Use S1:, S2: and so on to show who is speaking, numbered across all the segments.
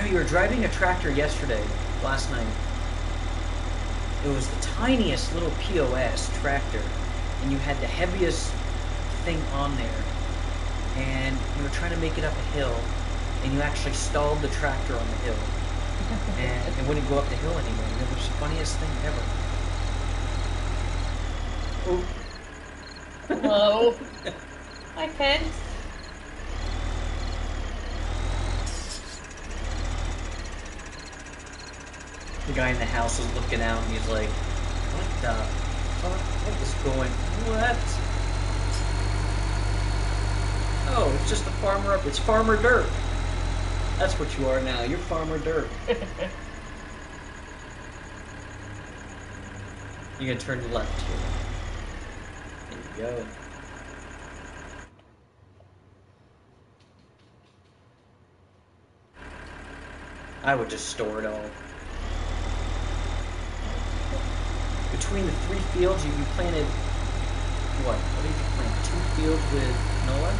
S1: we were driving a tractor yesterday, last night. It was the tiniest little POS tractor, and you had the heaviest thing on there, and you were trying to make it up a hill, and you actually stalled the tractor on the hill, and it wouldn't go up the hill anymore. And it was the funniest thing ever. Oh.
S2: Hello. Hi, Ken.
S1: The guy in the house was looking out, and he's like, "What the fuck? What is going? What? Oh, it's just a farmer up. It's Farmer Dirk. That's what you are now. You're Farmer Dirk." You're gonna turn left here. There you go. I would just store it all. Between the 3 fields, you planted what? What did you plant? 2 fields with canola?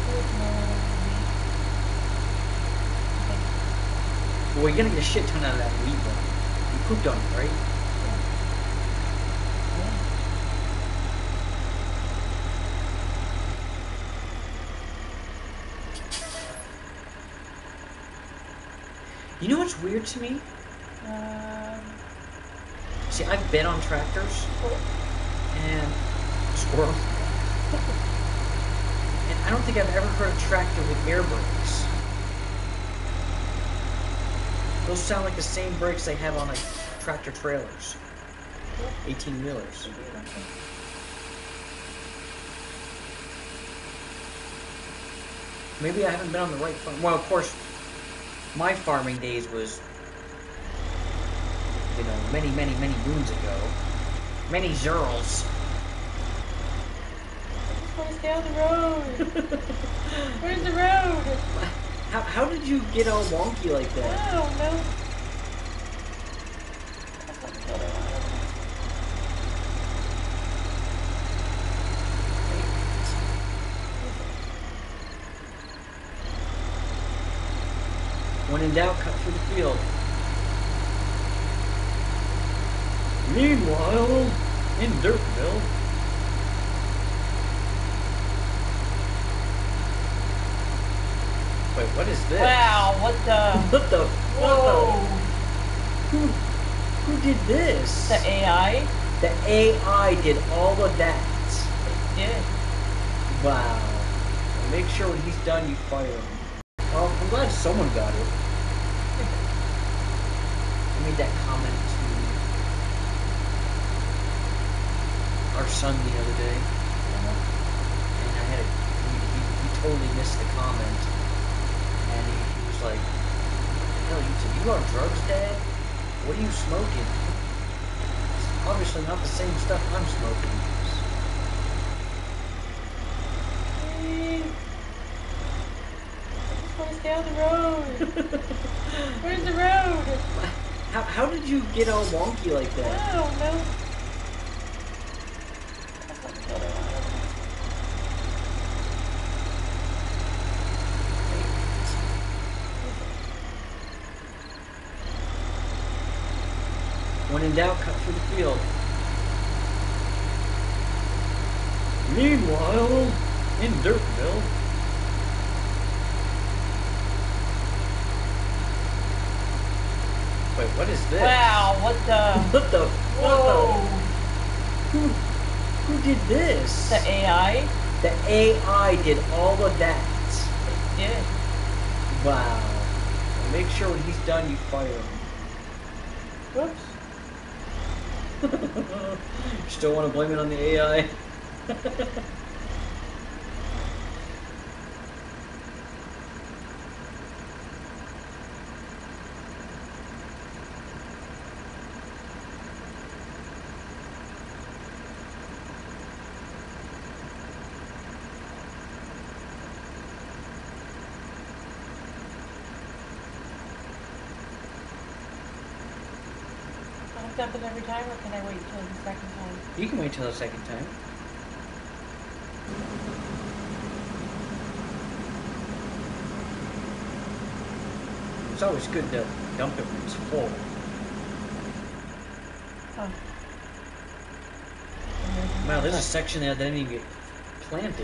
S1: Well, you're gonna get a shit ton out of that wheat one. You pooped on it, right? You know what's weird to me? See, I've been on tractors and squirrel, and I don't think I've ever heard a tractor with air brakes. Those sound like the same brakes they have on like tractor trailers, 18-wheelers. Maybe I haven't been on the right farm. Well, of course, my farming days was, you know, many, many, many moons ago. Many zerls.
S2: Where's down the road? Where's the road?
S1: How did you get all wonky like that?
S2: I don't know.
S1: When in doubt, cut through the field. Meanwhile, in Dirtville. Wait, what is this?
S2: Wow, what the?
S1: What the?
S2: Whoa.
S1: Who did this?
S2: The AI?
S1: The AI did all of that.
S2: It did.
S1: Wow. Well, make sure when he's done, you fire him. Well, I'm glad someone got it. I made that comment to our son the other day, and I had he totally missed the comment, and he was like, "Hell, you on drugs, Dad? What are you smoking?" It's obviously not the same stuff I'm smoking.
S2: Where's down the road? Where's the road?
S1: How did you get all wonky like that?
S2: I don't know.
S1: When in doubt, cut through the field. Meanwhile, in Dirtville. Wait, what is this?
S2: Wow, what the?
S1: What the?
S2: Whoa.
S1: Who did this?
S2: The AI?
S1: The AI did all of that.
S2: It did.
S1: Wow. Well, make sure when he's done, you fire him.
S2: Whoops.
S1: You still want to blame it on the AI?
S2: Dump it every time, or can I wait till the second time?
S1: You can wait till the second time. It's always good to dump it when it's full.
S2: Huh.
S1: Wow, there's a section there that didn't even get planted.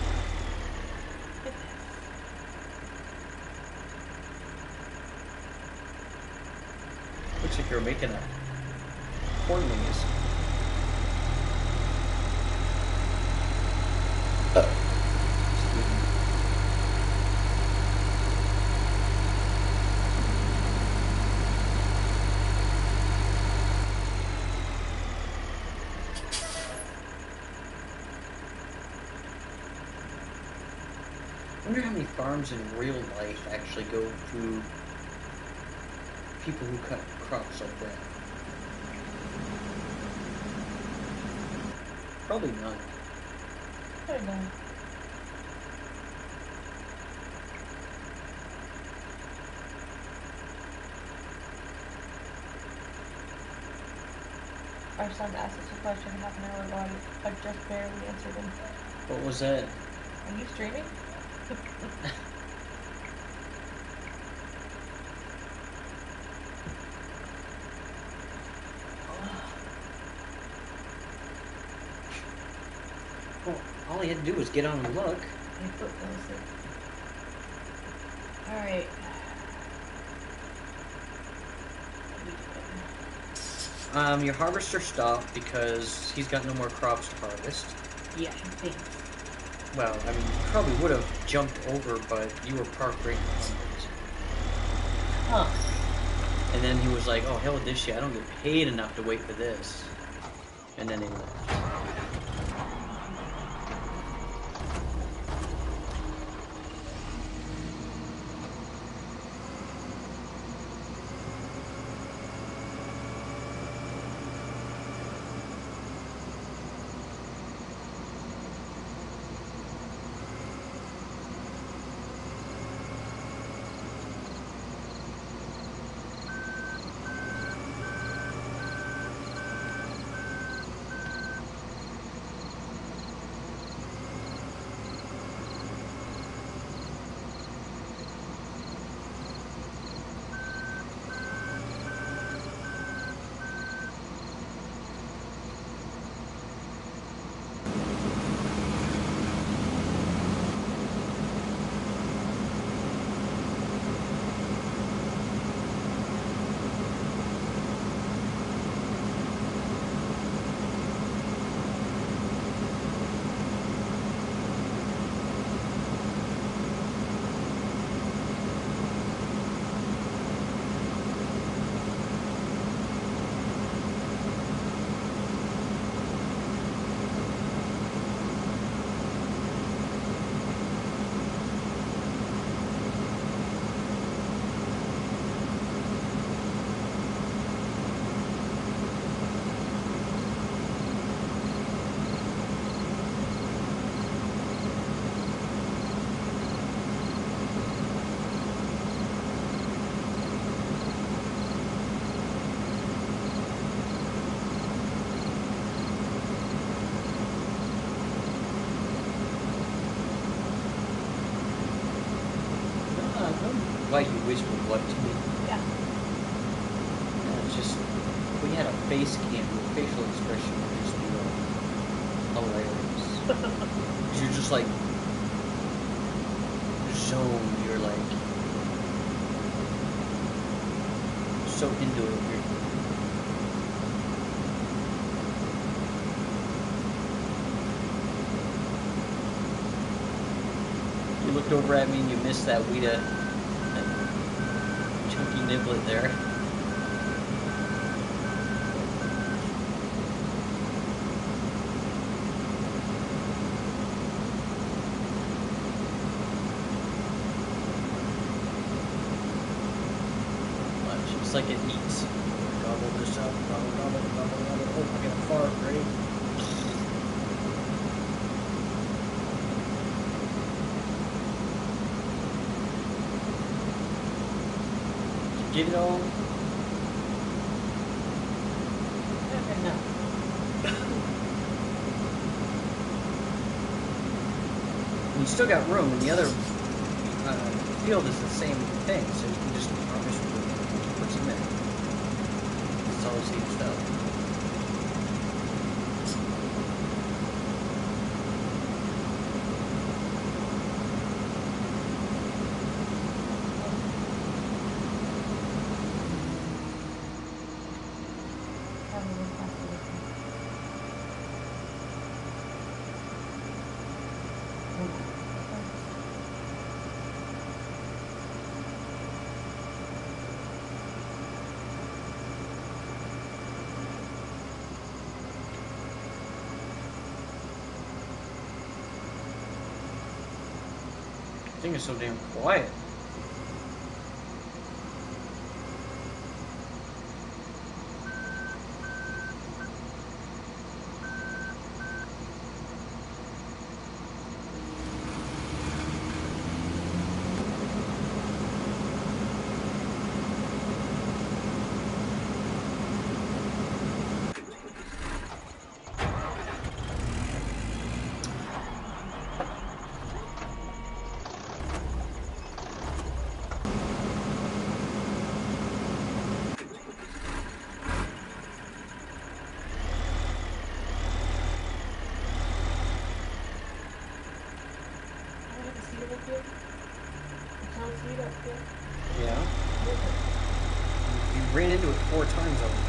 S1: Looks like you're making a corn maze. Excuse me. I wonder how many farms in real life actually go through people who cut crops like that. Probably none.
S2: I don't know. Our son asked us a question half an hour ago. I just barely answered him.
S1: What was that?
S2: Are you streaming?
S1: Well, all he had to do was get on and look.
S2: I put those in. Alright.
S1: Your harvester stopped because he's got no more crops to harvest.
S2: Yeah, I think.
S1: Well, I mean, you probably would have jumped over, but you were parked right in front of it.
S2: Huh.
S1: And then he was like, oh, hell with this shit. I don't get paid enough to wait for this. And then he left. Why you whispered what to me?
S2: Yeah.
S1: It's just, we had a face cam, your facial expression would just be hilarious. 'Cause you're just like, zoned, you're like, so into it. You looked over at me and you missed that Weta, that chunky niblet there. It's like it eats. Gobble this up, gobble, gobble, gobble, gobble. Oh, I got a fart, ready? Get it all?
S2: No.
S1: You still got room in the other field is the same thing, so you can just harvest what's in there. It's all the same stuff. The thing is so damn quiet. Yeah. You ran into it 4 times already.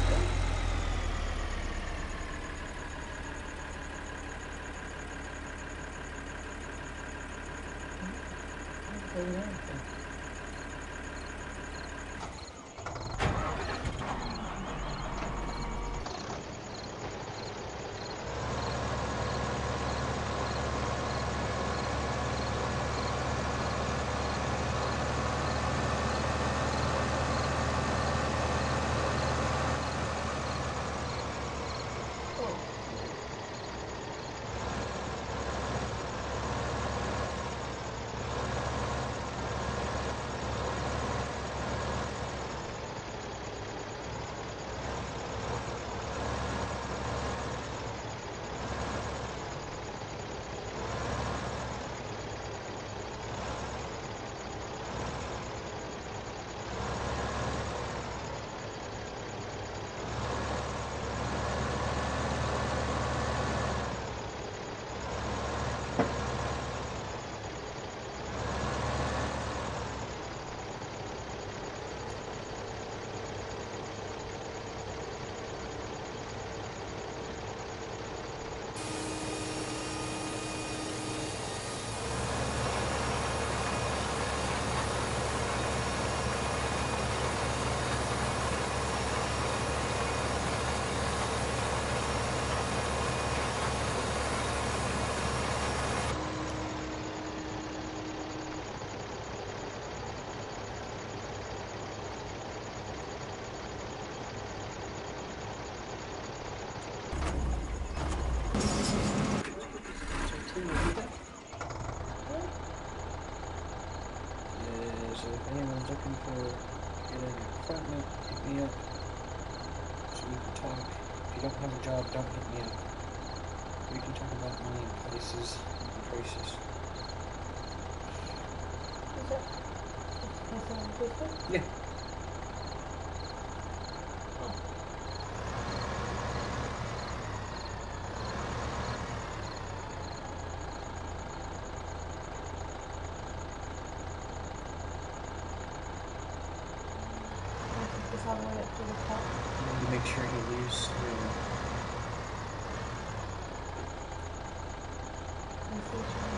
S1: If anyone's looking for get an apartment, hit me up so we can talk. If you don't have a job, don't hit me up. We can talk about money and places and prices. Yeah.
S2: All the way up to the top.
S1: You make sure he leaves.
S2: And see